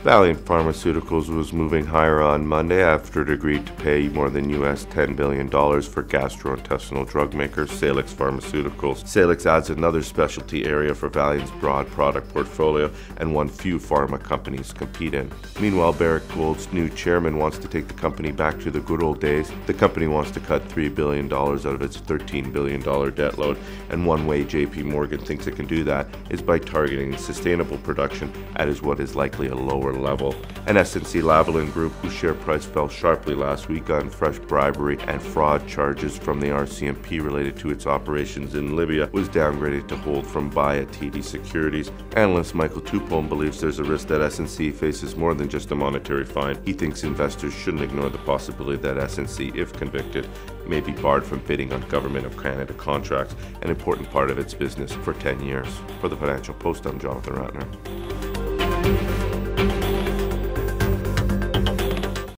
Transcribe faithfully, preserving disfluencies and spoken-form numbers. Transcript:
Valeant Pharmaceuticals was moving higher on Monday after it agreed to pay more than U S ten billion dollars for gastrointestinal drug maker Salix Pharmaceuticals. Salix adds another specialty area for Valeant's broad product portfolio and one few pharma companies compete in. Meanwhile, Barrick Gold's new chairman wants to take the company back to the good old days. The company wants to cut three billion dollars out of its thirteen billion dollars debt load, and one way J P Morgan thinks it can do that is by targeting sustainable production at is what is likely a lower level. An S N C-lavalin group whose share price fell sharply last week on fresh bribery and fraud charges from the R C M P related to its operations in Libya was downgraded to hold from buy at T D Securities. Analyst Michael Tupholme believes there's a risk that S N C faces more than just a monetary fine. He thinks investors shouldn't ignore the possibility that S N C, if convicted, may be barred from bidding on Government of Canada contracts, an important part of its business, for ten years. For the Financial Post, I'm Jonathan Ratner.